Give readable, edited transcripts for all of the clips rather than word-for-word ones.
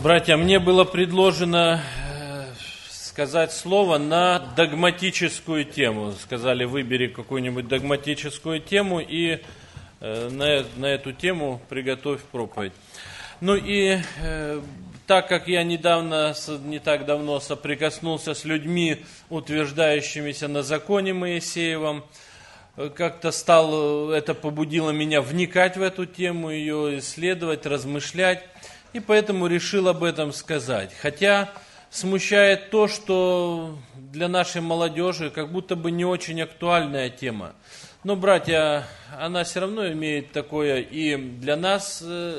Братья, мне было предложено сказать слово на догматическую тему. Сказали, выбери какую-нибудь догматическую тему и на эту тему приготовь проповедь. Ну и так как я не так давно соприкоснулся с людьми, утверждающимися на законе Моисеевом, как-то это побудило меня вникать в эту тему, ее исследовать, размышлять, и поэтому решил об этом сказать. Хотя смущает то, что для нашей молодежи как будто бы не очень актуальная тема. Но, братья, она все равно имеет такое и для нас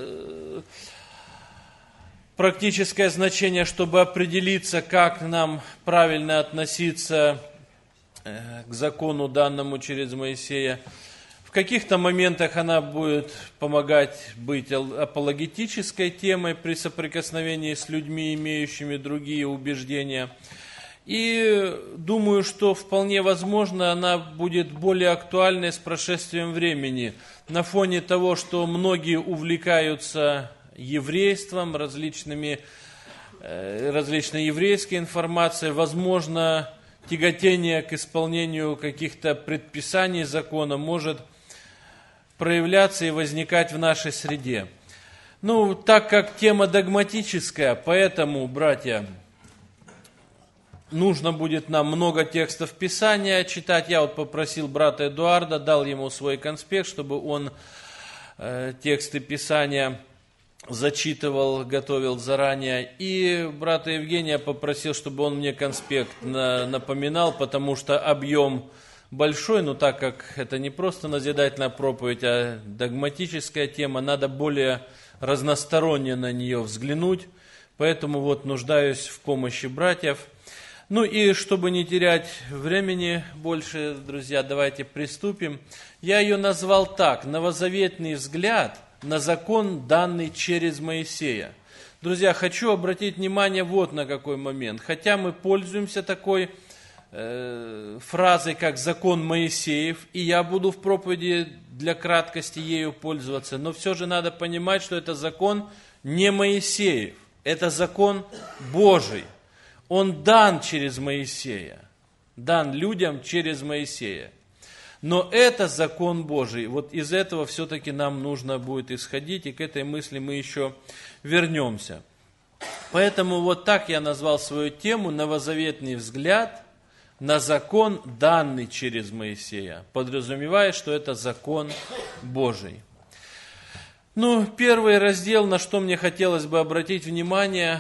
практическое значение, чтобы определиться, как нам правильно относиться к закону, данному через Моисея. В каких-то моментах она будет помогать быть апологетической темой при соприкосновении с людьми, имеющими другие убеждения. И думаю, что вполне возможно, она будет более актуальной с прошествием времени. На фоне того, что многие увлекаются еврейством, различной еврейской информацией, возможно, тяготение к исполнению каких-то предписаний закона может проявляться и возникать в нашей среде. Ну, так как тема догматическая, поэтому, братья, нужно будет нам много текстов Писания читать. Я попросил брата Эдуарда, дал ему свой конспект, чтобы он тексты Писания зачитывал, готовил заранее. И брата Евгения попросил, чтобы он мне конспект напоминал, потому что объем большой, но так как это не просто назидательная проповедь, а догматическая тема, надо более разносторонне на нее взглянуть. Поэтому нуждаюсь в помощи братьев. Ну и чтобы не терять времени больше, друзья, давайте приступим. Я ее назвал так: «Новозаветный взгляд на закон, данный через Моисея». Друзья, хочу обратить внимание на какой момент. Хотя мы пользуемся такой фразой, как закон Моисеев, и я буду в проповеди для краткости ею пользоваться, но все же надо понимать, что это закон не Моисеев, это закон Божий. Он дан через Моисея, дан людям через Моисея. Но это закон Божий. Из этого все-таки нам нужно будет исходить, и к этой мысли мы еще вернемся. Поэтому так я назвал свою тему «Новозаветный взгляд на закон, данный через Моисея», подразумевая, что это закон Божий. Первый раздел, на что мне хотелось бы обратить внимание,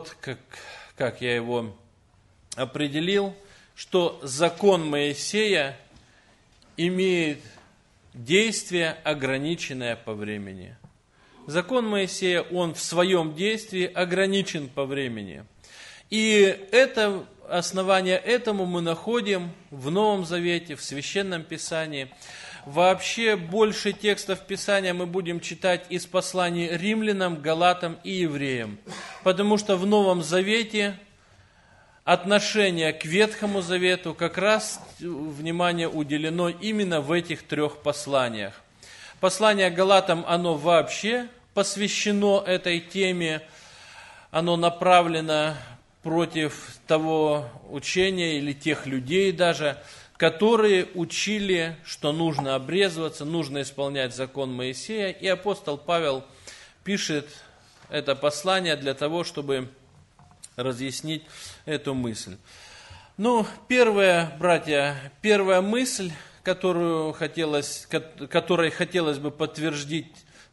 как я его определил, что закон Моисея имеет действие, ограниченное по времени. Закон Моисея, он в своем действии ограничен по времени. И это основание этому мы находим в Новом Завете, в Священном Писании. Вообще больше текстов Писания мы будем читать из посланий римлянам, галатам и евреям. Потому что в Новом Завете отношение к Ветхому Завету как раз внимание уделено именно в этих трех посланиях. Послание галатам, оно вообще посвящено этой теме, оно направлено против того учения или тех людей даже, которые учили, что нужно обрезываться, нужно исполнять закон Моисея. И апостол Павел пишет это послание для того, чтобы разъяснить эту мысль. Первая мысль, которой хотелось бы подтвердить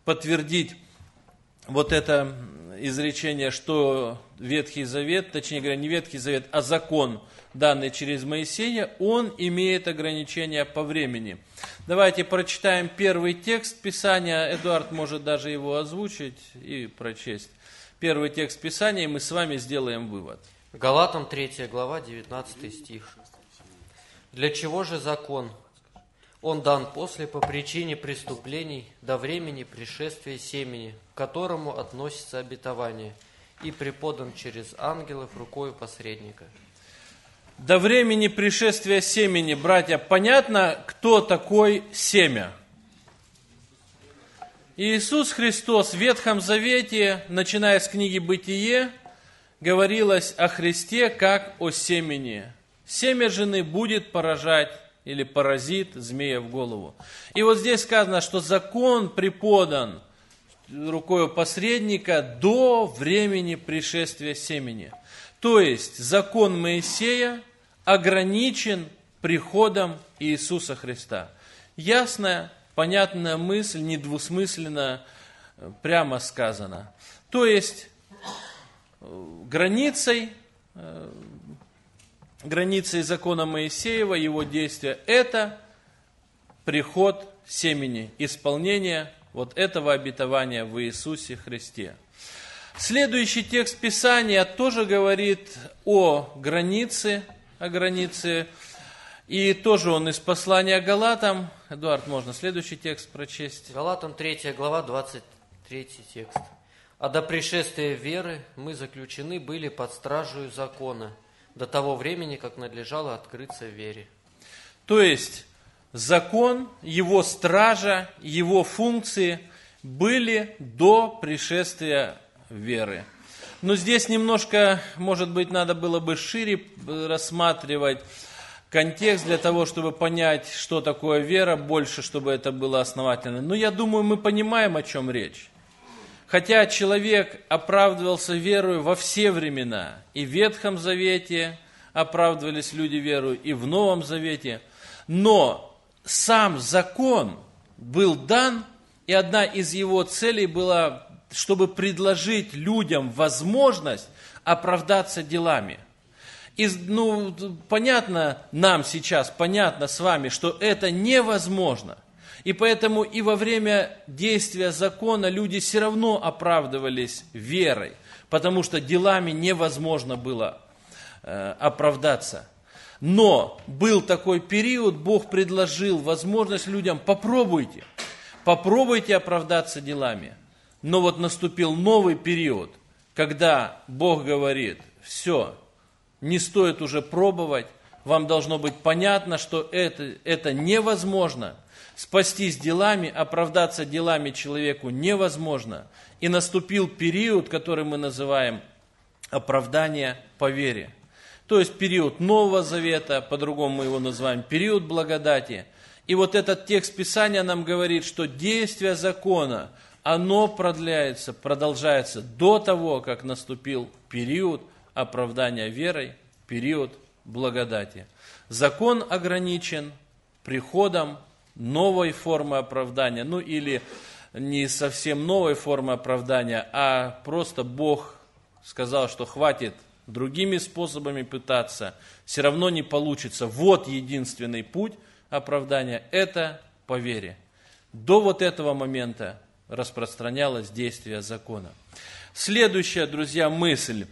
это изречение, что Ветхий Завет, точнее говоря, не Ветхий Завет, а закон, данный через Моисея, он имеет ограничения по времени. Давайте прочитаем первый текст Писания. Эдуард может даже его озвучить и прочесть. Первый текст Писания, и мы с вами сделаем вывод. Галатам 3 глава, 19 стих. «Для чего же закон? Он дан после по причине преступлений до времени пришествия семени, к которому относится обетование, и преподан через ангелов рукою посредника». До времени пришествия семени, братья, понятно, кто такой семя? Иисус Христос в Ветхом Завете, начиная с книги «Бытие», говорилось о Христе как о семени. Семя жены будет поражать или поразит змея в голову. И вот здесь сказано, что закон преподан рукою посредника до времени пришествия семени. То есть закон Моисея ограничен приходом Иисуса Христа. Ясная, понятная мысль, недвусмысленно, прямо сказано. То есть границей закона Моисеева, его действия, это приход семени, исполнение вот этого обетования в Иисусе Христе. Следующий текст Писания тоже говорит о границе, и тоже он из послания Галатам. Эдуард, можно следующий текст прочесть? Галатам 3 глава, 23 текст. «А до пришествия веры мы заключены были под стражей закона, до того времени, как надлежало открыться вере». То есть закон, его стража, его функции были до пришествия веры. Но здесь немножко, может быть, надо было бы шире рассматривать контекст для того, чтобы понять, что такое вера, больше, чтобы это было основательно. Но я думаю, мы понимаем, о чем речь. Хотя человек оправдывался верою во все времена, и в Ветхом Завете оправдывались люди верою, и в Новом Завете, но сам закон был дан, и одна из его целей была, чтобы предложить людям возможность оправдаться делами. И, понятно нам сейчас, понятно с вами, что это невозможно. И поэтому и во время действия закона люди все равно оправдывались верой, потому что делами невозможно было оправдаться. Но был такой период, Бог предложил возможность людям: попробуйте оправдаться делами. Но вот наступил новый период, когда Бог говорит: все, не стоит уже пробовать, вам должно быть понятно, что это невозможно. Спастись делами, оправдаться делами человеку невозможно. И наступил период, который мы называем оправдание по вере. То есть период Нового Завета, по-другому мы его называем период благодати. И вот этот текст Писания нам говорит, что действие закона, оно продолжается до того, как наступил период оправдания верой, период благодати. Закон ограничен приходом новой формы оправдания, или не совсем новой формы оправдания, а просто Бог сказал, что хватит другими способами пытаться, все равно не получится. Вот единственный путь оправдания – это по вере. До вот этого момента распространялось действие закона. Следующая, друзья, мысль,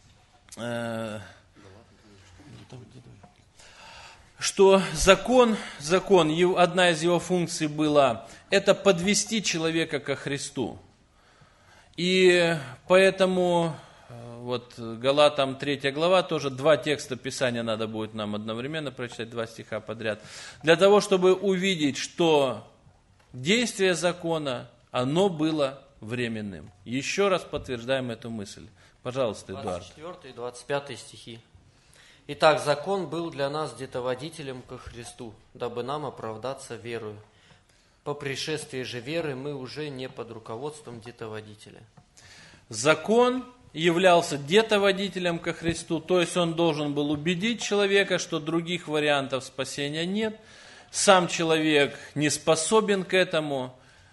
что закон, одна из его функций была, это подвести человека ко Христу. И поэтому, вот Галатам 3 глава, тоже 2 текста Писания надо будет нам одновременно прочитать, 2 стиха подряд, для того, чтобы увидеть, что действие закона, оно было временным. Еще раз подтверждаем эту мысль. Пожалуйста, Эдуард. 24 и 25 стихи. «Итак, закон был для нас детоводителем ко Христу, дабы нам оправдаться верою. По пришествии же веры мы уже не под руководством детоводителя». Закон являлся детоводителем ко Христу, то есть он должен был убедить человека, что других вариантов спасения нет. Сам человек не способен к этому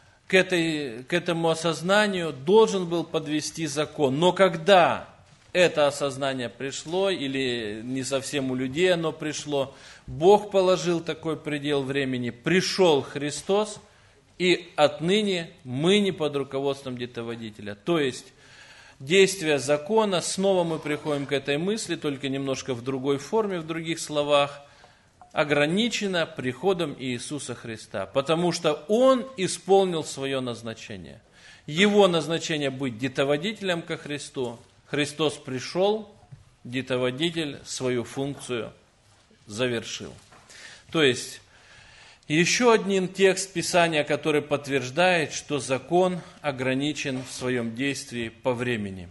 осознанию, должен был подвести закон. Но когда это осознание пришло, или не совсем у людей оно пришло, Бог положил такой предел времени, пришел Христос, и отныне мы не под руководством детоводителя. То есть действие закона, снова мы приходим к этой мысли, только немножко в другой форме, в других словах, ограничено приходом Иисуса Христа, потому что Он исполнил свое назначение. Его назначение быть детоводителем ко Христу. Христос пришел, детоводитель свою функцию завершил. То есть Еще один текст Писания, который подтверждает, что закон ограничен в своем действии по времени.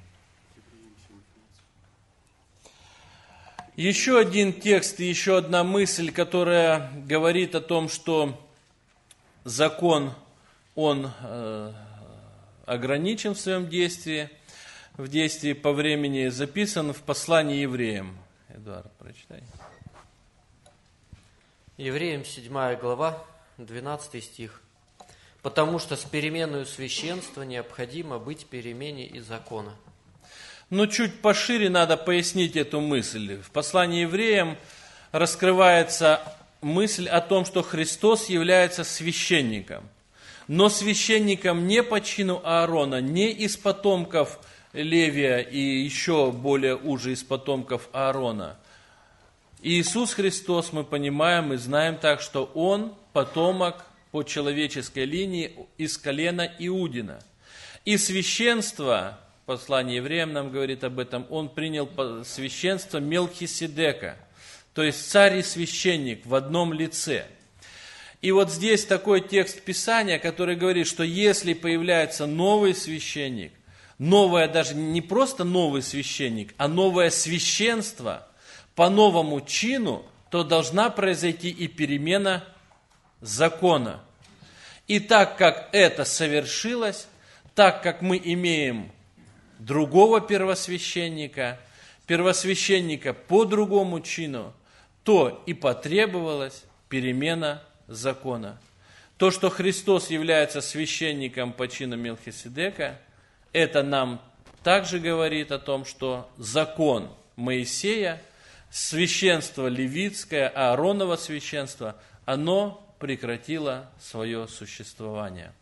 Еще один текст и еще одна мысль, которая говорит о том, что закон, он ограничен в своем действии, в действии по времени, записан в послании евреям. Эдуард, прочитай. Евреям 7 глава, 12 стих. «Потому что с переменою священства необходимо быть перемене и закона». Но чуть пошире надо пояснить эту мысль. В послании евреям раскрывается мысль о том, что Христос является священником. Но священником не по чину Аарона, не из потомков Левия и еще более уже из потомков Аарона. Иисус Христос, мы понимаем и знаем так, что Он потомок по человеческой линии из колена Иудина. И священство, послание евреям нам говорит об этом, Он принял священство Мелхиседека, то есть царь и священник в одном лице. И вот здесь такой текст Писания, который говорит, что если появляется новый священник, новое даже не просто новый священник, а новое священство по новому чину, то должна произойти и перемена закона. И так как это совершилось, так как мы имеем другого первосвященника по другому чину, то и потребовалась перемена закона. То, что Христос является священником по чину Мелхиседека, это нам также говорит о том, что закон Моисея, священство левитское, Аароново священство, оно прекратило свое существование.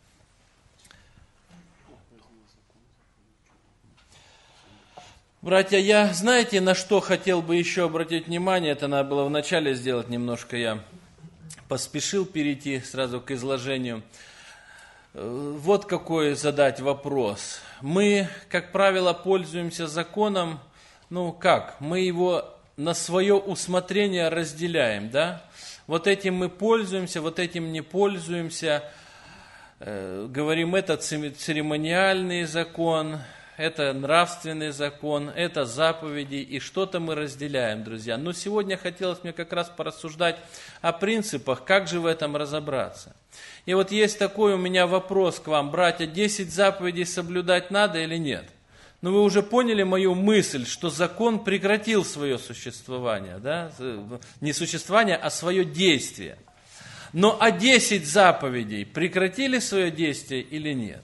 Братья, знаете, на что хотел бы еще обратить внимание? Это надо было вначале сделать немножко, я поспешил перейти сразу к изложению. Вот какой задать вопрос. Мы, как правило, пользуемся законом, мы его на свое усмотрение разделяем, да? Вот этим мы пользуемся, вот этим не пользуемся. Говорим, это церемониальный закон, это нравственный закон, это заповеди, и что-то мы разделяем, друзья. Но сегодня хотелось мне как раз порассуждать о принципах, как же в этом разобраться. И вот есть такой у меня вопрос к вам, братья, 10 заповедей соблюдать надо или нет? Но вы уже поняли мою мысль, что закон прекратил свое существование, да? Не существование, а свое действие. Но 10 заповедей прекратили свое действие или нет?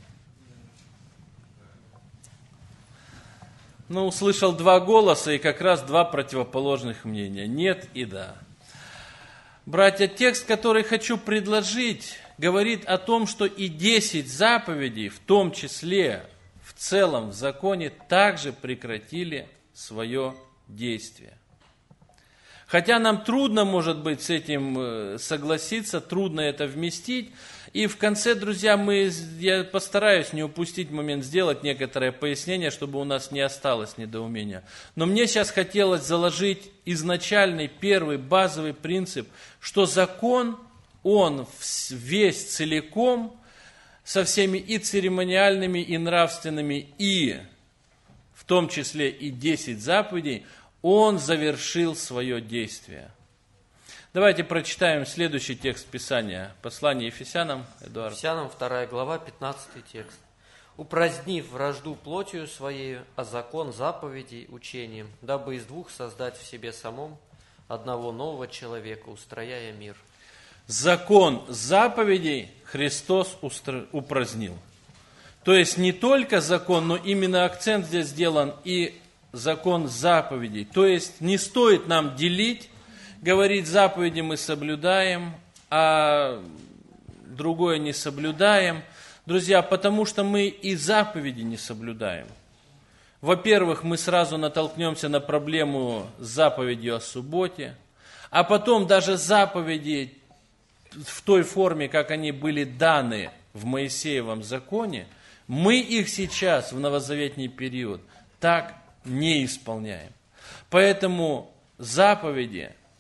Услышал 2 голоса и как раз 2 противоположных мнения. Нет и да. Братья, текст, который хочу предложить, говорит о том, что и 10 заповедей, в том числе в целом в законе, также прекратили свое действие. Хотя нам трудно, может быть, с этим согласиться, трудно это вместить. И в конце, друзья, я постараюсь не упустить момент, сделать некоторое пояснение, чтобы у нас не осталось недоумения. Но мне сейчас хотелось заложить изначальный, первый, базовый принцип, что закон, он весь целиком, со всеми и церемониальными, и нравственными, и в том числе и 10 заповедей, он завершил свое действие. Давайте прочитаем следующий текст Писания. Послание Ефесянам, Эдуард. Ефесянам 2 глава, 15 текст. «Упразднив вражду плотью своею, а закон заповедей учением, дабы из 2 создать в себе самом одного нового человека, устрояя мир». Закон заповедей Христос упразднил. То есть не только закон, но именно акцент здесь сделан и закон заповедей. То есть не стоит нам делить, говорить, заповеди мы соблюдаем, а другое не соблюдаем. Друзья, потому что мы и заповеди не соблюдаем. Во-первых, мы сразу натолкнемся на проблему с заповедью о субботе, а потом даже заповеди в той форме, как они были даны в Моисеевом законе, мы их сейчас в новозаветний период так не исполняем. Поэтому заповеди,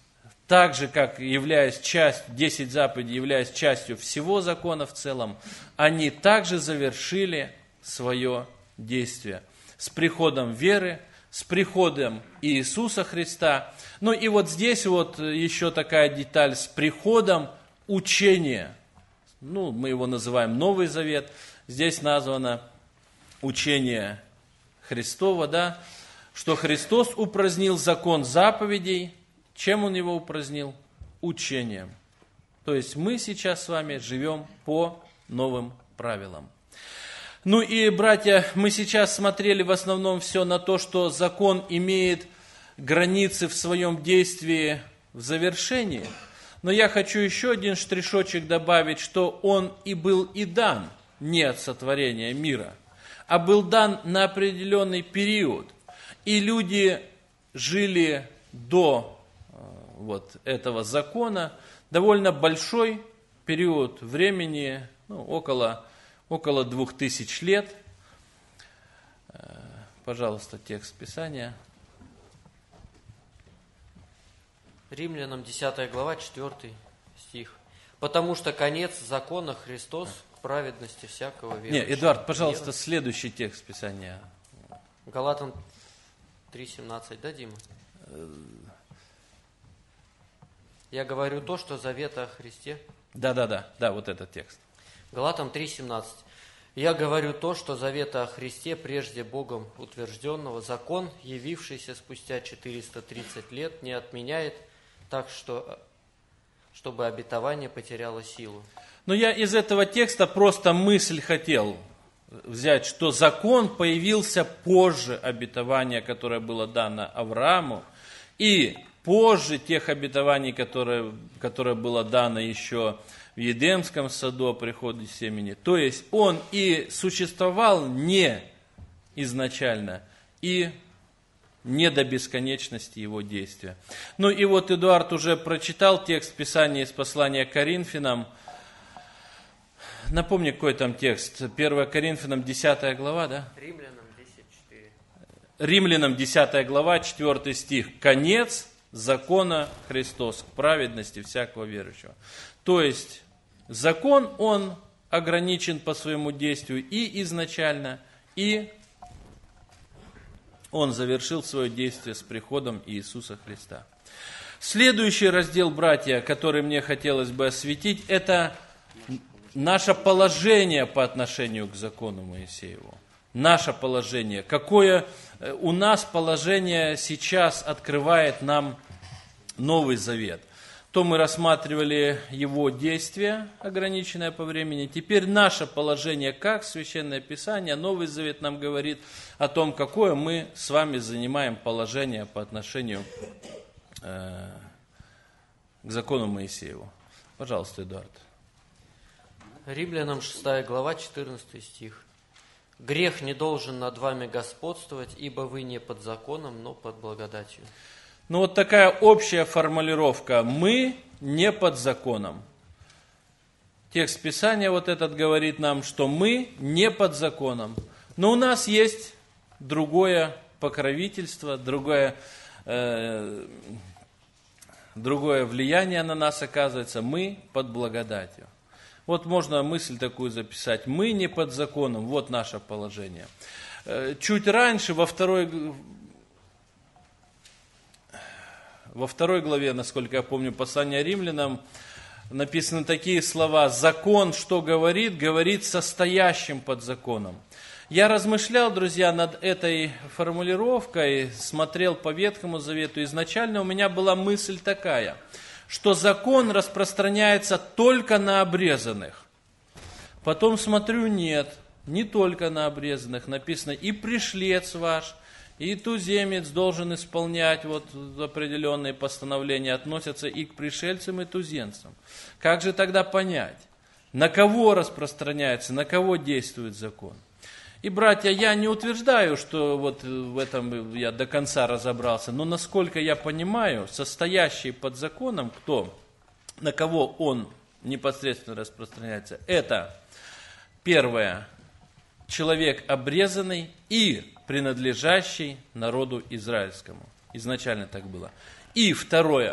так же, как 10 заповедей, являясь частью всего закона в целом, они также завершили свое действие с приходом веры, с приходом Иисуса Христа. Ну и вот здесь вот еще такая деталь с приходом учения. Ну, мы его называем Новый Завет. Здесь названо учение Христова, да, что Христос упразднил закон заповедей. Чем Он его упразднил? Учением. То есть мы сейчас с вами живем по новым правилам. Ну и, братья, мы сейчас смотрели в основном все на то, что закон имеет границы в своем действии в завершении. Но я хочу еще один штришочек добавить, что он и был и дан не от сотворения мира, а был дан на определенный период. И люди жили до вот этого закона довольно большой период времени, ну, около 2000 лет. Пожалуйста, текст Писания. Римлянам 10 глава, 4 стих. «Потому что конец закона Христос к праведности всякого верующего». Не, Эдуард, пожалуйста, следующий текст Писания. Галатам 3:17, да, Дима? Я говорю то, что завета о Христе. Да, вот этот текст. Галатам 3:17. Я говорю то, что завета о Христе, прежде Богом утвержденного, закон, явившийся спустя 430 лет, не отменяет, так что, чтобы обетование потеряло силу. Но я из этого текста просто мысль хотел взять, что закон появился позже обетования, которое было дано Аврааму, и позже тех обетований, которое было дано еще в Едемском саду о приходе семени. То есть он и существовал не изначально, и не до бесконечности его действия. Ну и вот Эдуард уже прочитал текст Писания из послания к Коринфянам. Напомни, какой там текст. 1 Коринфянам 10 глава, да? Римлянам 10:4. Римлянам 10 глава, 4 стих. «Конец закона Христос к праведности всякого верующего». То есть закон, он ограничен по своему действию и изначально, и он завершил свое действие с приходом Иисуса Христа. Следующий раздел, братья, который мне хотелось бы осветить, это наше положение по отношению к закону Моисееву. Наше положение. Какое у нас положение сейчас открывает нам Новый Завет. То мы рассматривали его действие, ограниченное по времени. Теперь наше положение, как Священное Писание, Новый Завет нам говорит о том, какое мы с вами занимаем положение по отношению к закону Моисееву. Пожалуйста, Эдуард. Римлянам 6 глава, 14 стих. «Грех не должен над вами господствовать, ибо вы не под законом, но под благодатью». Ну вот такая общая формулировка. Мы не под законом. Текст Писания вот этот говорит нам, что мы не под законом. Но у нас есть другое покровительство, другое влияние на нас оказывается. Мы под благодатью. Вот можно мысль такую записать. Мы не под законом. Вот наше положение. Чуть раньше, во второй главе, насколько я помню, послания Римлянам, написаны такие слова: «Закон, что говорит? Говорит состоящим под законом». Я размышлял, друзья, над этой формулировкой, смотрел по Ветхому Завету. Изначально у меня была мысль такая, что закон распространяется только на обрезанных. Потом смотрю, нет, не только на обрезанных. Написано: «И пришлец ваш, и туземец должен исполнять вот определенные постановления, относятся и к пришельцам, и туземцам». Как же тогда понять, на кого распространяется, на кого действует закон? И, братья, я не утверждаю, что вот в этом я до конца разобрался, но насколько я понимаю, состоящий под законом, на кого он непосредственно распространяется, это первое, человек обрезанный и принадлежащий народу израильскому. Изначально так было. И второе,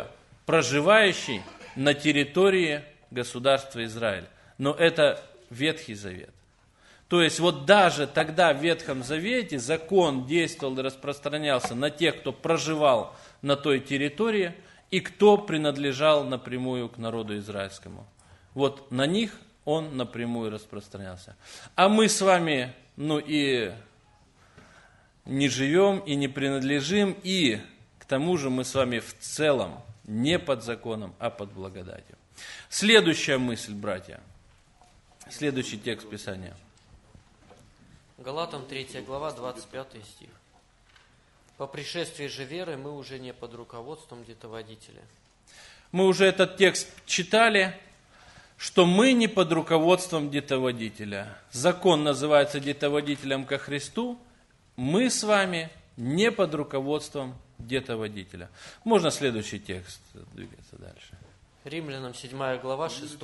проживающий на территории государства Израиль. Но это Ветхий Завет. То есть вот даже тогда в Ветхом Завете закон действовал и распространялся на тех, кто проживал на той территории и кто принадлежал напрямую к народу израильскому. Вот на них он напрямую распространялся. А мы с вами, и не живем, и не принадлежим, и к тому же мы с вами в целом не под законом, а под благодатью. Следующая мысль, братья. Следующий текст Писания. Галатам 3 глава, 25 стих. «По пришествии же веры мы уже не под руководством детоводителя». Мы уже этот текст читали, что мы не под руководством детоводителя. Закон называется детоводителем ко Христу. Мы с вами не под руководством детоводителя. Можно следующий текст двигаться дальше. Римлянам 7 глава, 6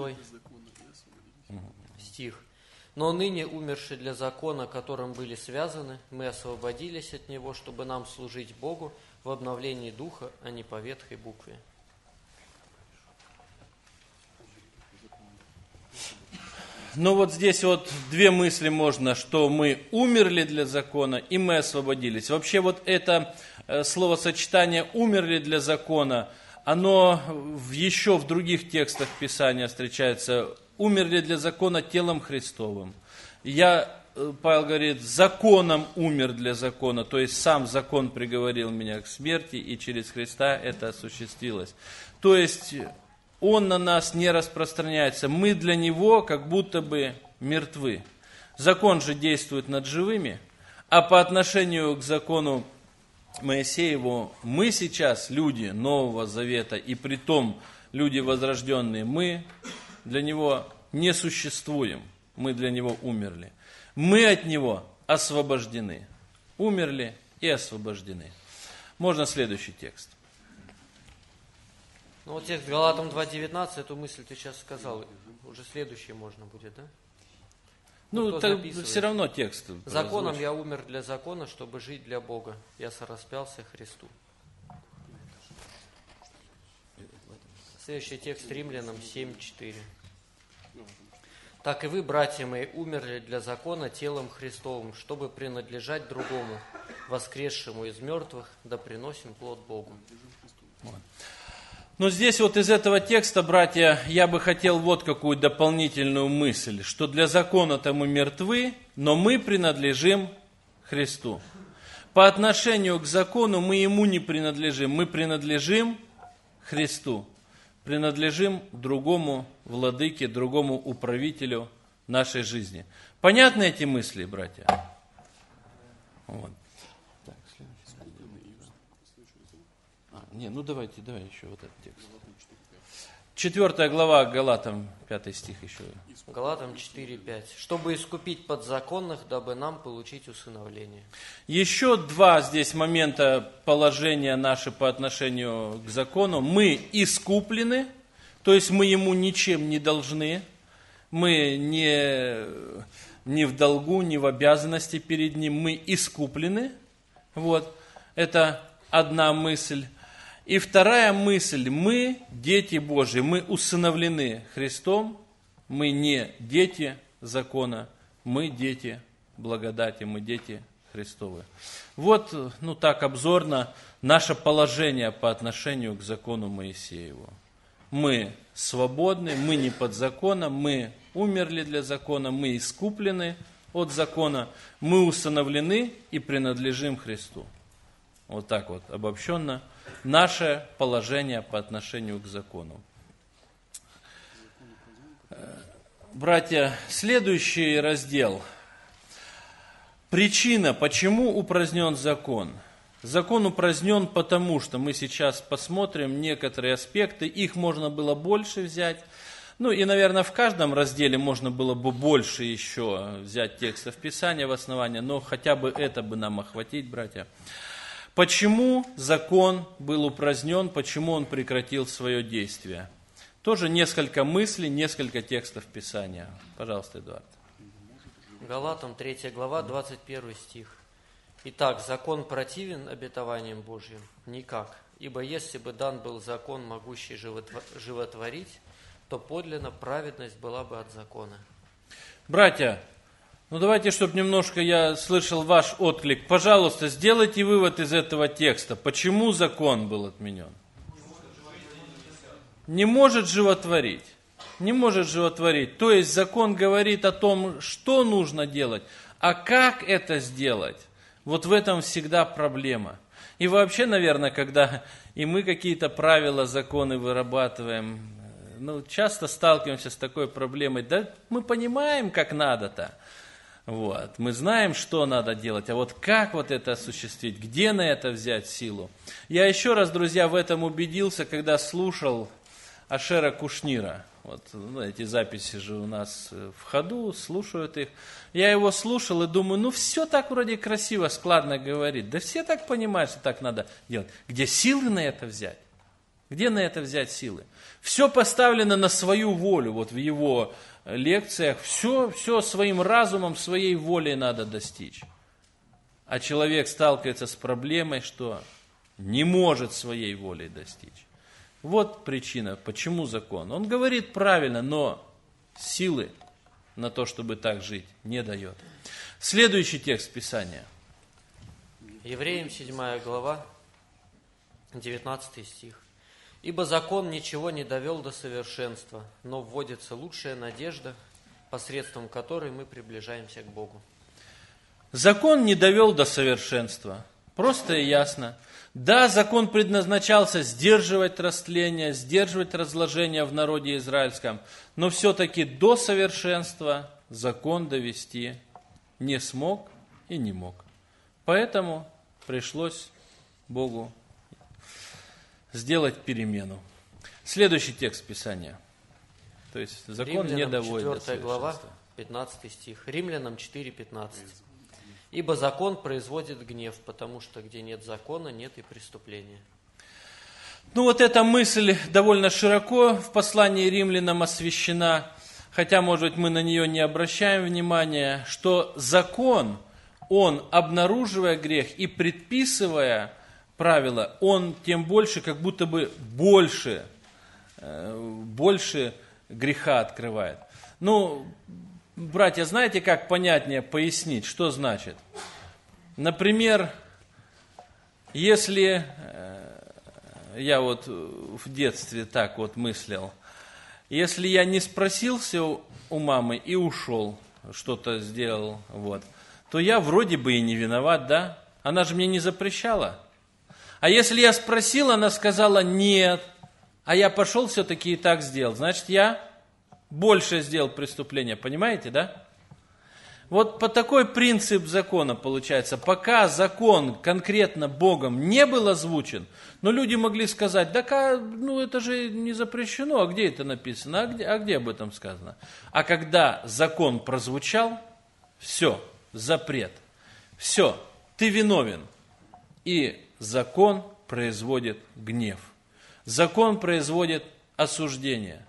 стих. «Но ныне, умершие для закона, которым были связаны, мы освободились от него, чтобы нам служить Богу в обновлении духа, а не по ветхой букве». Ну вот здесь вот две мысли можно, что мы умерли для закона и мы освободились. Вообще вот это словосочетание «умерли для закона», оно еще в других текстах Писания встречается. «Умерли для закона телом Христовым». Павел говорит, законом умер для закона, то есть сам закон приговорил меня к смерти, и через Христа это осуществилось. То есть он на нас не распространяется, мы для него как будто бы мертвы. Закон же действует над живыми, а по отношению к закону Моисееву мы сейчас, люди Нового Завета, и притом люди возрожденные, мы для него не существуем, мы для него умерли. Мы от него освобождены. Умерли и освобождены. Можно следующий текст. Ну вот текст Галатам 2.19, эту мысль ты сейчас сказал. Уже следующий можно будет, да? Все равно текст. «Законом я умер для закона, чтобы жить для Бога. Я сораспялся Христу». Следующий текст Римлянам 7.4. «Так и вы, братья мои, умерли для закона телом Христовым, чтобы принадлежать другому, воскресшему из мертвых, да приносим плод Богу». Но здесь вот из этого текста, братья, я бы хотел вот какую дополнительную мысль, что для закона-то мы мертвы, но мы принадлежим Христу. По отношению к закону мы ему не принадлежим, мы принадлежим Христу, принадлежим другому владыке, другому управителю нашей жизни. Понятны эти мысли, братья? Вот. Давайте еще вот этот текст. 4 глава Галатам, 5 стих еще. Галатам 4:5. «Чтобы искупить подзаконных, дабы нам получить усыновление». Еще два здесь момента положения наши по отношению к закону. Мы искуплены, то есть мы ему ничем не должны. Мы не в долгу, не в обязанности перед ним. Мы искуплены. Вот. Это одна мысль. И вторая мысль, мы дети Божьи, мы усыновлены Христом, мы не дети закона, мы дети благодати, мы дети Христовы. Вот, так обзорно наше положение по отношению к закону Моисееву. Мы свободны, мы не под законом, мы умерли для закона, мы искуплены от закона, мы усыновлены и принадлежим Христу. Вот так вот, обобщенно, наше положение по отношению к закону. Братья, следующий раздел. Причина, почему упразднен закон. Закон упразднен потому, что мы сейчас посмотрим некоторые аспекты, их можно было больше взять. И, наверное, в каждом разделе можно было бы больше еще взять текстов Писания в основание, но хотя бы это бы нам охватить, братья. Почему закон был упразднен, почему он прекратил свое действие? Тоже несколько мыслей, несколько текстов Писания. Пожалуйста, Эдуард. Галатам 3 глава, 21 стих. «Итак, закон противен обетованиям Божьим? Никак. Ибо если бы дан был закон, могущий животворить, то подлинно праведность была бы от закона. Братья, ну давайте, чтобы немножко я слышал ваш отклик. Пожалуйста, сделайте вывод из этого текста. Почему закон был отменен? Не может животворить. Не может животворить. То есть закон говорит о том, что нужно делать, а как это сделать. Вот в этом всегда проблема. И вообще, наверное, когда и мы какие-то правила, законы вырабатываем, часто сталкиваемся с такой проблемой. Да мы понимаем, как надо-то. Вот. Мы знаем, что надо делать, а вот как вот это осуществить, где на это взять силу. Я еще раз, друзья, в этом убедился, когда слушал Ашера Кушнира. Вот, эти записи же у нас в ходу, слушают их. Я его слушал и думаю, все так вроде красиво, складно говорит. Да все так понимают, что так надо делать. Где силы на это взять? Где на это взять силы? Все поставлено на свою волю, вот в его лекциях. Все своим разумом, своей волей надо достичь. А человек сталкивается с проблемой, что не может своей волей достичь. Вот причина, почему закон. Он говорит правильно, но силы на то, чтобы так жить, не дает. Следующий текст Писания. Евреям 7 глава, 19 стих. «Ибо закон ничего не довел до совершенства, но вводится лучшая надежда, посредством которой мы приближаемся к Богу». Закон не довел до совершенства. Просто и ясно. Да, закон предназначался сдерживать растление, сдерживать разложение в народе израильском, но все-таки до совершенства закон довести не смог и не мог. Поэтому пришлось Богу сделать перемену. Следующий текст Писания. То есть закон не доводит до совершенства. 4 глава, 15 стих. Римлянам 4:15. «Ибо закон производит гнев, потому что где нет закона, нет и преступления». Вот эта мысль довольно широко в послании римлянам освящена, хотя, может быть, мы на нее не обращаем внимания, что закон, он, обнаруживая грех и предписывая правила, он тем больше, как будто бы больше греха открывает. Братья, знаете, как понятнее пояснить, что значит? Например, если я вот в детстве так вот мыслил, если я не спросился у мамы и ушел, что-то сделал, то я вроде бы и не виноват, да? Она же мне не запрещала. А если я спросил, она сказала нет, а я пошел все-таки и так сделал, значит, я больше сделал преступление, понимаете, да? Вот по такой принцип закона получается. Пока закон конкретно Богом не был озвучен, но люди могли сказать, это же не запрещено, а где это написано, а где об этом сказано? А когда закон прозвучал, все, запрет, все, ты виновен. И закон производит гнев. Закон производит осуждение.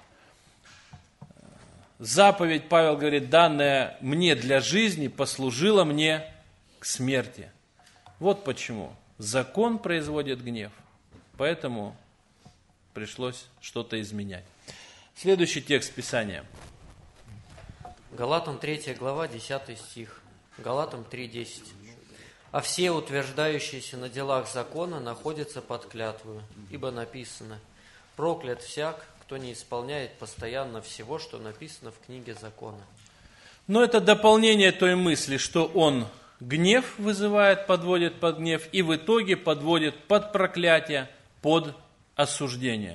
Заповедь, Павел говорит, данная мне для жизни, послужила мне к смерти. Вот почему. Закон производит гнев. Поэтому пришлось что-то изменять. Следующий текст Писания. Галатам 3 глава, 10 стих. Галатам 3:10. «А все, утверждающиеся на делах закона, находятся под клятвою, ибо написано, проклят всяк, кто не исполняет постоянно всего, что написано в книге закона». Но это дополнение той мысли, что он гнев вызывает, подводит под гнев, и в итоге подводит под проклятие, под осуждение.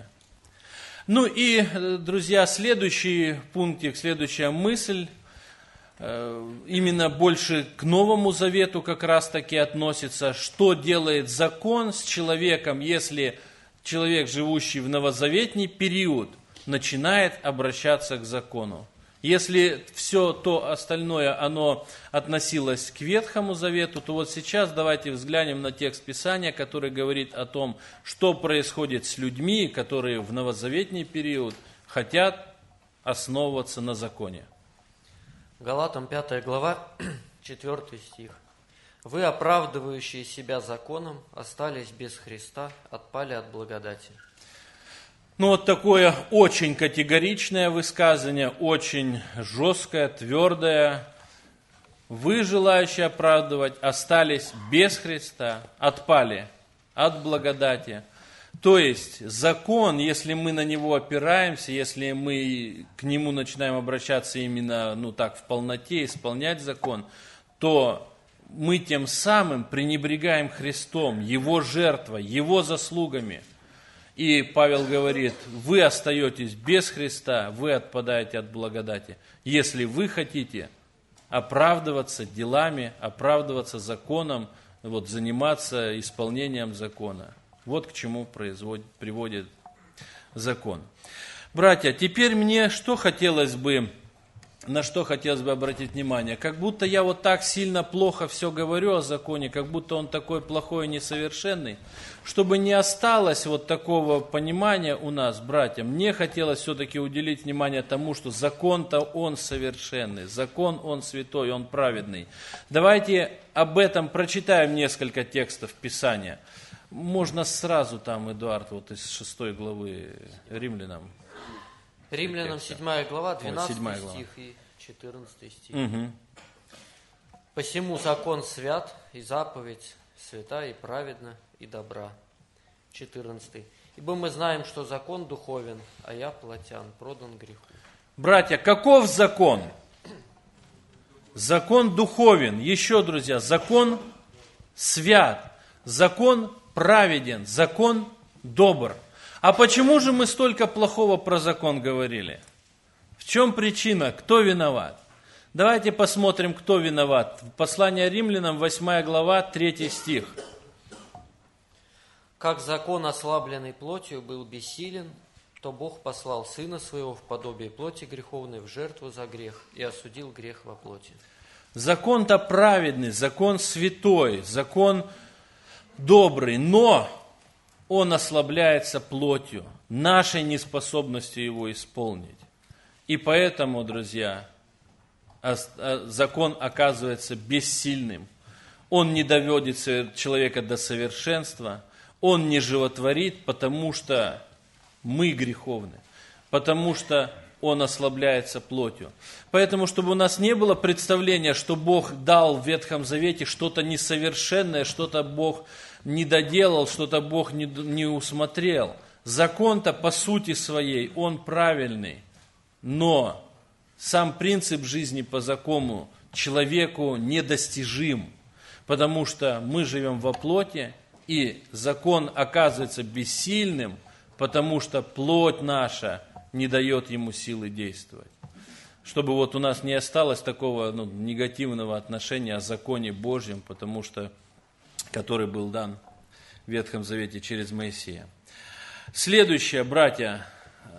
Друзья, следующий пунктик, следующая мысль, именно больше к Новому Завету как раз таки относится, что делает закон с человеком, если человек, живущий в новозаветний период, начинает обращаться к закону. Если все то остальное, оно относилось к Ветхому Завету, то вот сейчас давайте взглянем на текст Писания, который говорит о том, что происходит с людьми, которые в новозаветний период хотят основываться на законе. Галатам 5 глава, 4 стих. Вы, оправдывающие себя законом, остались без Христа, отпали от благодати. Ну вот такое очень категоричное высказывание, очень жесткое, твердое. Вы, желающие оправдывать, остались без Христа, отпали от благодати. То есть закон, если мы на него опираемся, если мы к нему начинаем обращаться именно в полноте, исполнять закон, то мы тем самым пренебрегаем Христом, Его жертвой, Его заслугами. И Павел говорит, вы остаетесь без Христа, вы отпадаете от благодати. Если вы хотите оправдываться делами, оправдываться законом, заниматься исполнением закона. Вот к чему приводит закон. Братья, теперь мне на что хотелось бы обратить внимание. Как будто я так сильно плохо все говорю о законе, как будто он такой плохой и несовершенный. Чтобы не осталось такого понимания у нас, братья, мне хотелось все-таки уделить внимание тому, что закон-то он совершенный, закон он святой, он праведный. Давайте об этом прочитаем несколько текстов Писания. Можно сразу Эдуард, из 6 главы Римлянам. Римлянам 7 глава, 12 стих и 14 стих. Угу. «Посему закон свят, и заповедь свята, и праведна, и добра». 14. «Ибо мы знаем, что закон духовен, а я плотян, продан греху». Братья, каков закон? Закон духовен. Еще, друзья, закон свят, закон праведен, закон добр. А почему же мы столько плохого про закон говорили? В чем причина? Кто виноват? Давайте посмотрим, кто виноват. Послание Римлянам, 8 глава, 3 стих. «Как закон, ослабленный плотью, был бессилен, то Бог послал Сына Своего в подобие плоти греховной в жертву за грех и осудил грех во плоти». Закон-то праведный, закон святой, закон добрый, но он ослабляется плотью, нашей неспособностью его исполнить. И поэтому, друзья, закон оказывается бессильным. Он не доводит человека до совершенства, он не животворит, потому что мы греховны, потому что он ослабляется плотью. Поэтому, чтобы у нас не было представления, что Бог дал в Ветхом Завете что-то несовершенное, что-то Бог не доделал, что-то Бог не усмотрел. Закон-то по сути своей, он правильный, но сам принцип жизни по закону человеку недостижим, потому что мы живем во плоти, и закон оказывается бессильным, потому что плоть наша не дает ему силы действовать. Чтобы у нас не осталось такого негативного отношения о законе Божьем, потому что который был дан в Ветхом Завете через Моисея. Следующее, братья,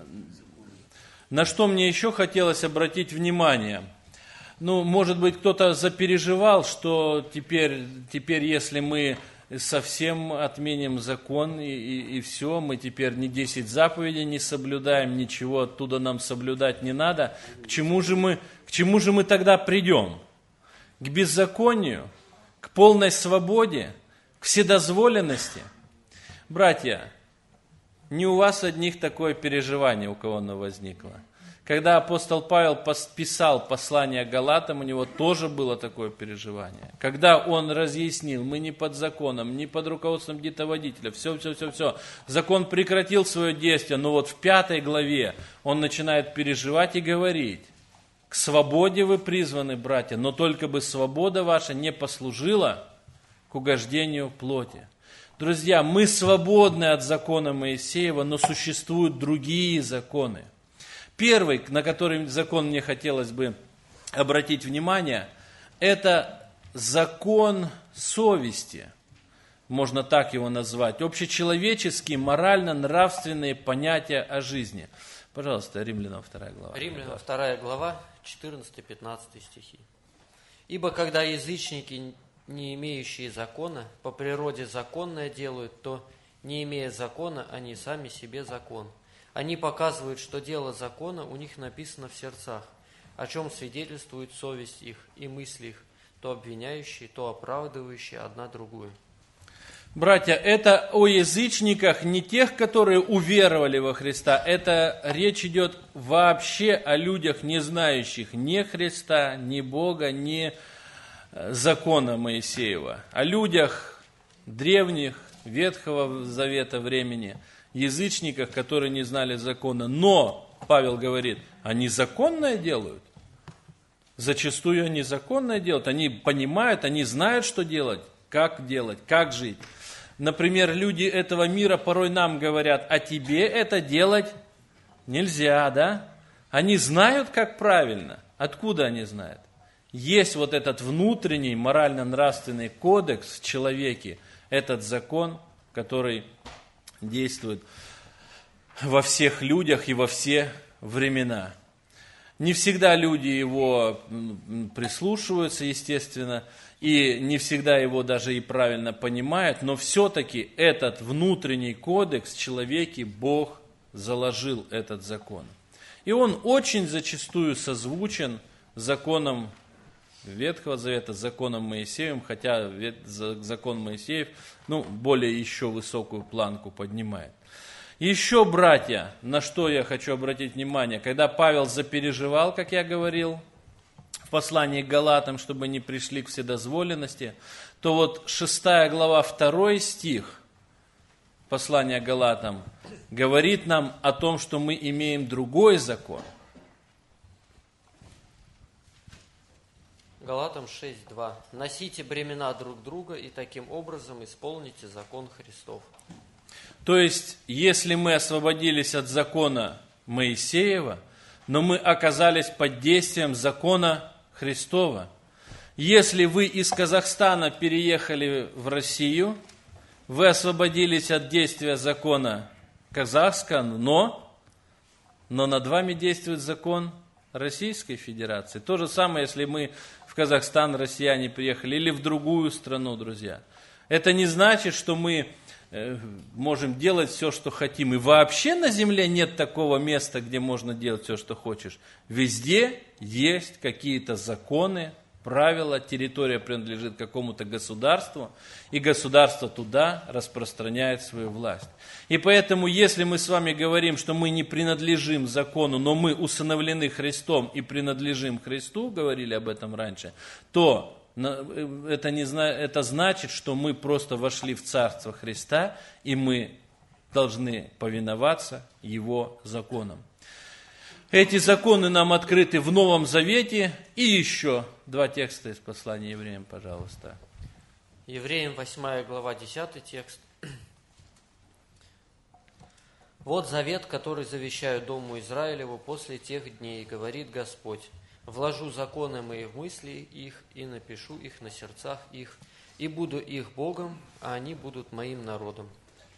на что мне еще хотелось обратить внимание. Может быть, кто-то запереживал, что теперь, если мы совсем отменим закон и все, мы теперь ни 10 заповедей не соблюдаем, ничего оттуда нам соблюдать не надо. К чему же мы тогда придем? К беззаконию? К полной свободе? К вседозволенности? Братья, не у вас одних такое переживание, у кого оно возникло. Когда апостол Павел писал послание Галатам, у него тоже было такое переживание. Когда он разъяснил, мы не под законом, не под руководством гитоводителя, все. Закон прекратил свое действие, но в 5 главе он начинает переживать и говорить: к свободе вы призваны, братья, но только бы свобода ваша не послужила к угождению плоти. Друзья, мы свободны от закона Моисеева, но существуют другие законы. Первый, на который закон мне хотелось бы обратить внимание, это закон совести. Можно так его назвать. Общечеловеческие, морально-нравственные понятия о жизни. Пожалуйста, Римлянам 2 глава. Римлянам 2 глава, 14-15 стихи. «Ибо когда язычники, не имеющие закона, по природе законное делают, то, не имея закона, они сами себе закон. Они показывают, что дело закона у них написано в сердцах, о чем свидетельствует совесть их и мысли их, то обвиняющие, то оправдывающие одна другую. Братья, это о язычниках, не тех, которые уверовали во Христа. Это речь идет вообще о людях, не знающих ни Христа, ни Бога, ни закона Моисеева. О людях древних, Ветхого Завета времени, язычниках, которые не знали закона. Но, Павел говорит, они законное делают. Зачастую они законное делают. Они понимают, они знают, что делать, как жить. Например, люди этого мира порой нам говорят, а тебе это делать нельзя, да? Они знают, как правильно. Откуда они знают? Есть вот этот внутренний морально-нравственный кодекс в человеке, этот закон, который действует во всех людях и во все времена. Не всегда люди его прислушиваются, естественно, и не всегда его даже и правильно понимают, но все-таки этот внутренний кодекс в человеке Бог заложил этот закон. И он очень зачастую созвучен с законом Ветхого Завета, с законом Моисеевым, хотя закон Моисеев более еще высокую планку поднимает. Еще, братья, на что я хочу обратить внимание, когда Павел запереживал, как я говорил, в послании к Галатам, чтобы не пришли к вседозволенности, то вот 6 глава, 2 стих послания к Галатам говорит нам о том, что мы имеем другой закон. Галатам 6:2. «Носите бремена друг друга и таким образом исполните закон Христов». То есть, если мы освободились от закона Моисеева, но мы оказались под действием закона Христова. Если вы из Казахстана переехали в Россию, вы освободились от действия закона казахского, но над вами действует закон Российской Федерации. То же самое, если мы в Казахстан, россияне, приехали или в другую страну, друзья. Это не значит, что мы можем делать все, что хотим. И вообще на земле нет такого места, где можно делать все, что хочешь. Везде есть какие-то законы, правила, территория принадлежит какому-то государству, и государство туда распространяет свою власть. И поэтому, если мы с вами говорим, что мы не принадлежим закону, но мы усыновлены Христом и принадлежим Христу, говорили об этом раньше, то это значит, что мы просто вошли в Царство Христа, и мы должны повиноваться Его законам. Эти законы нам открыты в Новом Завете. И еще 2 текста из послания Евреям, пожалуйста. Евреям 8 глава, 10 текст. «Вот завет, который завещаю дому Израилеву после тех дней, говорит Господь. Вложу законы мои в мысли их и напишу их на сердцах их, и буду их Богом, а они будут моим народом».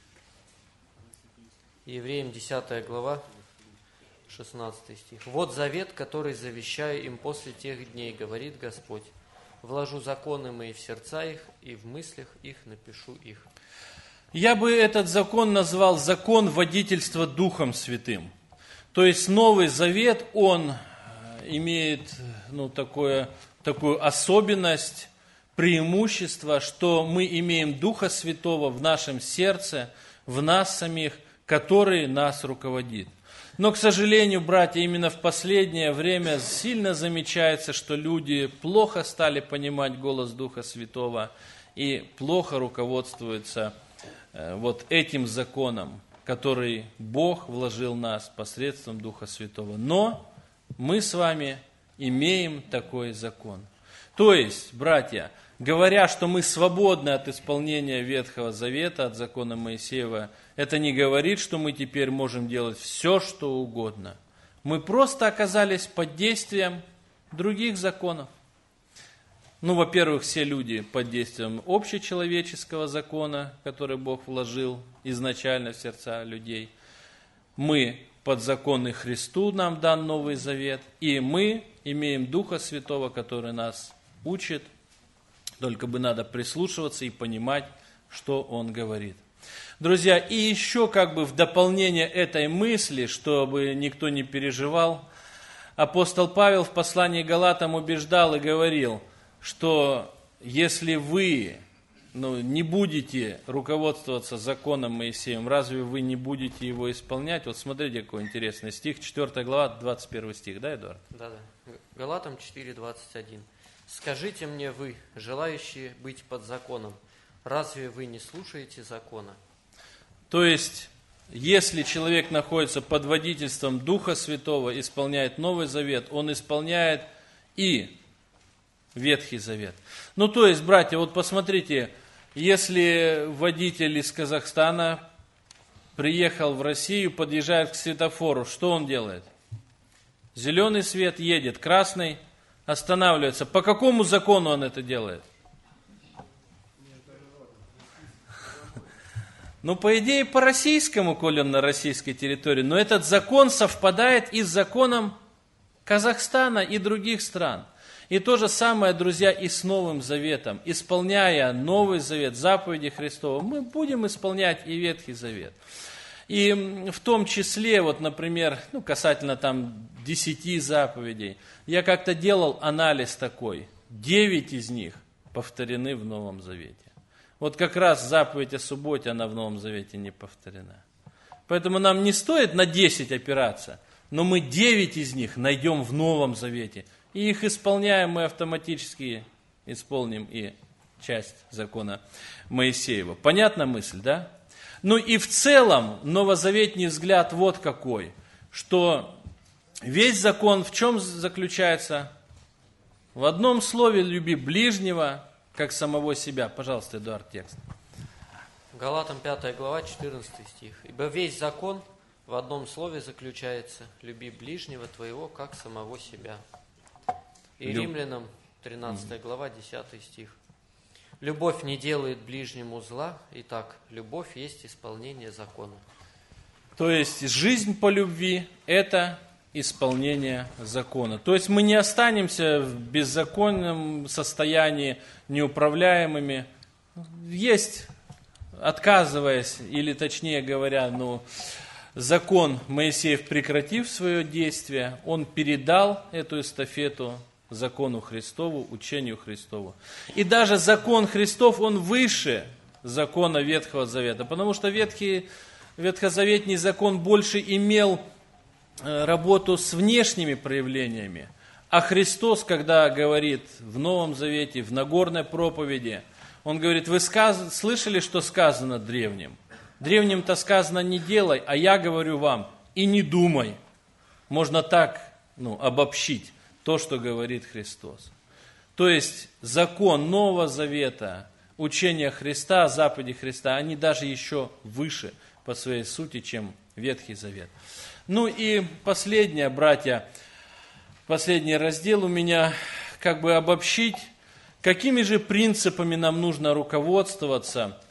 Евреям 10 глава, 16 стих. «Вот завет, который завещаю им после тех дней, говорит Господь. Вложу законы мои в сердца их, и в мыслях их напишу их». Я бы этот закон назвал закон водительства Духом Святым. То есть Новый Завет, он имеет такую особенность, преимущество, что мы имеем Духа Святого в нашем сердце, в нас самих, который нас руководит. Но, к сожалению, братья, именно в последнее время сильно замечается, что люди плохо стали понимать голос Духа Святого и плохо руководствуются вот этим законом, который Бог вложил в нас посредством Духа Святого. Но мы с вами имеем такой закон. То есть, братья, говоря, что мы свободны от исполнения Ветхого Завета, от закона Моисеева, это не говорит, что мы теперь можем делать все, что угодно. Мы просто оказались под действием других законов. Во-первых, все люди под действием общечеловеческого закона, который Бог вложил изначально в сердца людей. Мы подзаконны Христу, нам дан Новый Завет, и мы имеем Духа Святого, который нас учит, только бы надо прислушиваться и понимать, что Он говорит. Друзья, и еще в дополнение этой мысли, чтобы никто не переживал, апостол Павел в послании к Галатам убеждал и говорил: что если вы не будете руководствоваться законом Моисеем, разве вы не будете его исполнять? Вот смотрите, какой интересный стих, 4 глава, 21 стих, да, Эдуард? Да. Галатам 4:21. «Скажите мне вы, желающие быть под законом, разве вы не слушаете закона?» То есть, если человек находится под водительством Духа Святого, исполняет Новый Завет, он исполняет и Ветхий Завет. То есть, братья, вот посмотрите, если водитель из Казахстана приехал в Россию, подъезжает к светофору, что он делает? Зеленый свет, едет, красный, останавливается. По какому закону он это делает? По идее, по российскому, коли он на российской территории. Но этот закон совпадает и с законом Казахстана и других стран. И то же самое, друзья, и с Новым Заветом. Исполняя Новый Завет, заповеди Христова, мы будем исполнять и Ветхий Завет. И в том числе, вот, например, касательно 10 заповедей, я как-то делал анализ такой. 9 из них повторены в Новом Завете. Вот как раз заповедь о субботе, она в Новом Завете не повторена. Поэтому нам не стоит на 10 опираться, но мы 9 из них найдем в Новом Завете. И их исполняем, мы автоматически исполним и часть закона Моисеева. Понятна мысль, да? И в целом новозаветний взгляд вот какой, что весь закон в чем заключается? В одном слове: люби ближнего, как самого себя. Пожалуйста, Эдуард, текст. Галатам 5 глава, 14 стих. «Ибо весь закон в одном слове заключается: люби ближнего твоего, как самого себя». И Римлянам 13 глава, 10 стих. «Любовь не делает ближнему зла, итак, любовь есть исполнение закона». То есть жизнь по любви – это исполнение закона. То есть мы не останемся в беззаконном состоянии, неуправляемыми. Есть, отказываясь, или точнее говоря, закон Моисеев, прекратив свое действие, он передал эту эстафету закону Христову, учению Христову. И даже закон Христов, он выше закона Ветхого Завета, потому что ветхозаветний закон больше имел работу с внешними проявлениями. А Христос, когда говорит в Новом Завете, в Нагорной проповеди, Он говорит: вы слышали, что сказано древним? Древним-то сказано: не делай, а я говорю вам, и не думай. Можно так обобщить то, что говорит Христос. То есть закон Нового Завета, учение Христа, заповеди Христа, они даже еще выше по своей сути, чем Ветхий Завет. И последнее, братья, последний раздел у меня, обобщить, какими же принципами нам нужно руководствоваться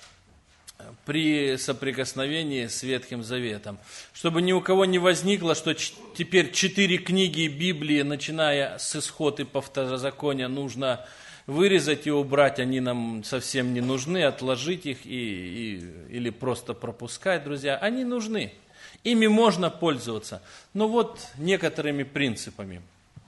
при соприкосновении с Ветхим Заветом. Чтобы ни у кого не возникло, что теперь 4 книги Библии, начиная с Исход и по Второзаконие, нужно вырезать и убрать, они нам совсем не нужны, отложить их или просто пропускать, друзья. Они нужны, ими можно пользоваться, но вот некоторыми принципами.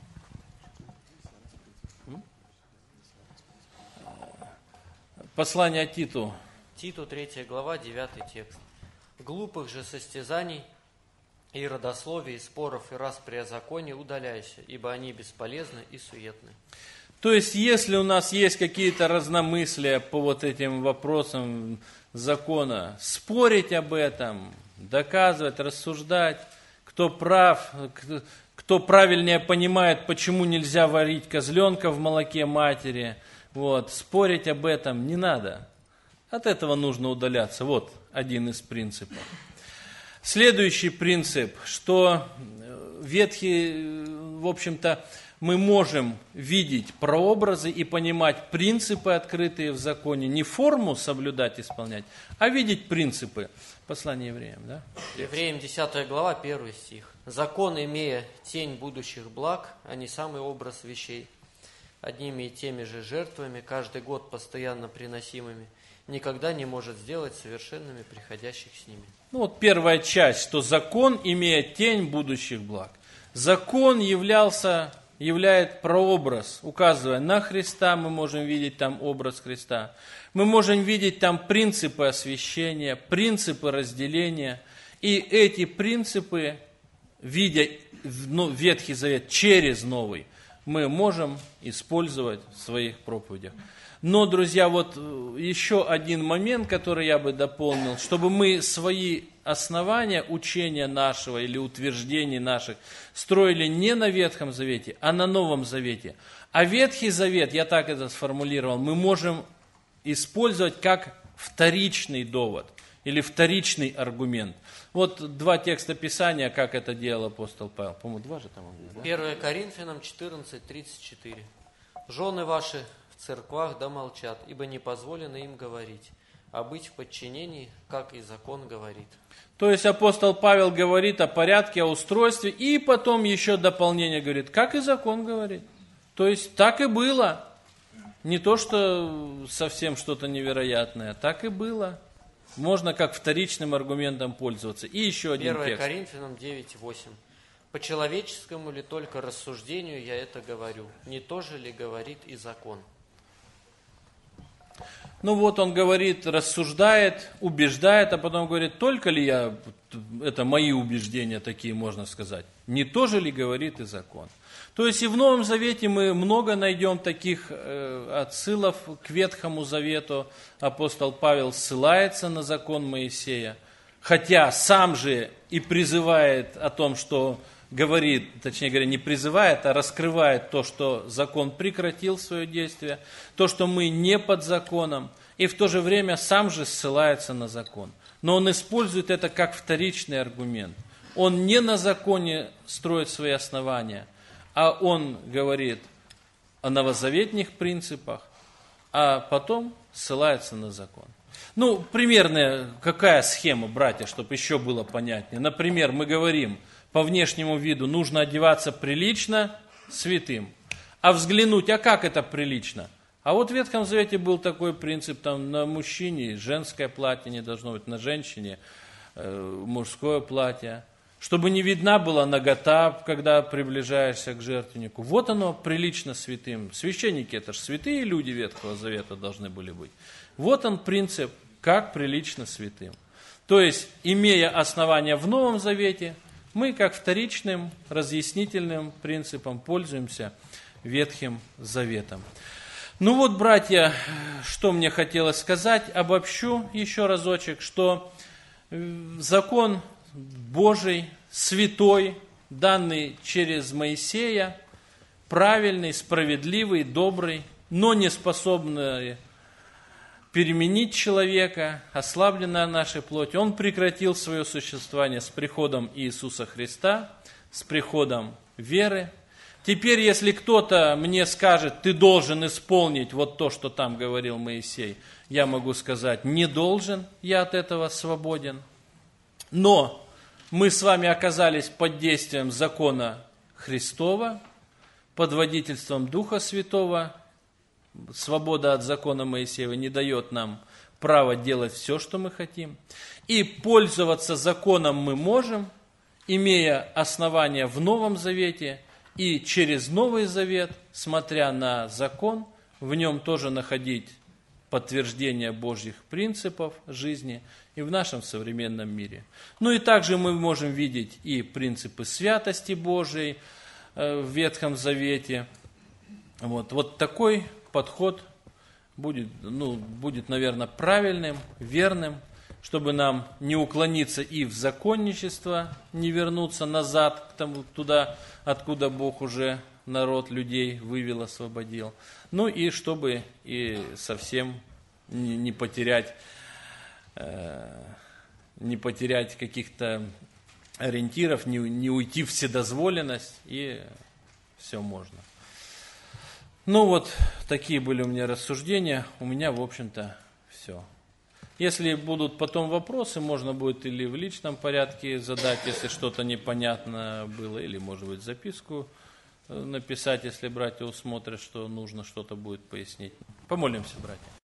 Послание Титу. Титу, 3 глава, 9 текст. «Глупых же состязаний и родословий, и споров, и распри о законе удаляйся, ибо они бесполезны и суетны». То есть, если у нас есть какие-то разномыслия по вот этим вопросам закона, спорить об этом, доказывать, рассуждать, кто прав, кто правильнее понимает, почему нельзя варить козленка в молоке матери, спорить об этом не надо. От этого нужно удаляться. Вот один из принципов. Следующий принцип, что ветхий, в общем-то, мы можем видеть прообразы и понимать принципы, открытые в законе, не форму соблюдать, исполнять, а видеть принципы. Послание евреям, да? Евреям 10 глава, 1 стих. «Закон, имея тень будущих благ, а не самый образ вещей, одними и теми же жертвами, каждый год постоянно приносимыми, никогда не может сделать совершенными приходящих с ними». Первая часть, что закон, имея тень будущих благ. Закон являлся является прообраз, указывая на Христа, мы можем видеть там образ Христа. Мы можем видеть там принципы освящения, принципы разделения. И эти принципы, видя Ветхий Завет через Новый, мы можем использовать в своих проповедях. Но, друзья, вот еще один момент, который я бы дополнил, чтобы мы свои основания учения нашего или утверждений наших строили не на Ветхом Завете, а на Новом Завете. А Ветхий Завет, я так это сформулировал, мы можем использовать как вторичный довод или вторичный аргумент. Вот два текста Писания, как это делал апостол Павел. По-моему, два же там он есть, да? 1 Коринфянам 14:34. «Жены ваши в церквах да молчат, ибо не позволено им говорить, а быть в подчинении, как и закон говорит». То есть апостол Павел говорит о порядке, о устройстве, и потом еще дополнение говорит, как и закон говорит. То есть так и было. Не то, что совсем что-то невероятное, так и было. Можно как вторичным аргументом пользоваться. И еще один 1 текст. Коринфянам 9:8. «По человеческому ли только рассуждению я это говорю? Не то же ли говорит и закон?» Ну вот он говорит, рассуждает, убеждает, а потом говорит, только ли я, это мои убеждения такие, можно сказать. Не то же ли говорит и закон? То есть и в Новом Завете мы много найдем таких отсылов к Ветхому Завету. Апостол Павел ссылается на закон Моисея, хотя сам же и призывает о том, что говорит, точнее говоря, не призывает, а раскрывает то, что закон прекратил свое действие, то, что мы не под законом, и в то же время сам же ссылается на закон. Но он использует это как вторичный аргумент. Он не на законе строит свои основания, а он говорит о новозаветных принципах, а потом ссылается на закон. Ну, примерно какая схема, братья, чтобы еще было понятнее. Например, мы говорим, по внешнему виду нужно одеваться прилично, святым. А взглянуть, а как это прилично? А вот в Ветхом Завете был такой принцип, там на мужчине женское платье не должно быть, на женщине мужское платье. Чтобы не видна была нагота, когда приближаешься к жертвеннику. Вот оно прилично святым. Священники, это же святые люди Ветхого Завета должны были быть. Вот он принцип, как прилично святым. То есть, имея основания в Новом Завете, мы как вторичным разъяснительным принципом пользуемся Ветхим Заветом. Ну вот, братья, что мне хотелось сказать, обобщу еще разочек, что закон Божий, святой, данный через Моисея, правильный, справедливый, добрый, но не способный переменить человека, ослабленная наша плоть, он прекратил свое существование с приходом Иисуса Христа, с приходом веры. Теперь, если кто-то мне скажет, ты должен исполнить вот то, что там говорил Моисей, я могу сказать, не должен, я от этого свободен. Но мы с вами оказались под действием закона Христова, под водительством Духа Святого. Свобода от закона Моисеева не дает нам права делать все, что мы хотим. И пользоваться законом мы можем, имея основания в Новом Завете, и через Новый Завет, смотря на закон, в нем тоже находить подтверждение Божьих принципов жизни и в нашем современном мире. Ну и также мы можем видеть и принципы святости Божией в Ветхом Завете. Вот такой подход будет, наверное, правильным, верным, чтобы нам не уклониться и в законничество, не вернуться назад туда, откуда Бог уже народ людей вывел, освободил. Ну и чтобы и совсем не потерять каких-то ориентиров, не уйти в вседозволенность, и все можно. Ну вот, такие были у меня рассуждения. У меня, в общем-то, все. Если будут потом вопросы, можно будет или в личном порядке задать, если что-то непонятно было, или, может быть, записку написать, если братья усмотрят, что нужно что-то будет пояснить. Помолимся, братья.